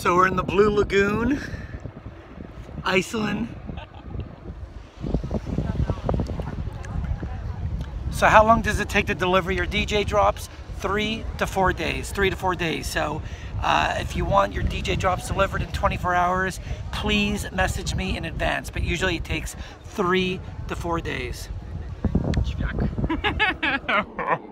So we're in the Blue Lagoon, Iceland. So how long does it take to deliver your DJ drops? 3 to 4 days, 3 to 4 days. So if you want your DJ drops delivered in 24 hours, please message me in advance. But usually it takes 3 to 4 days.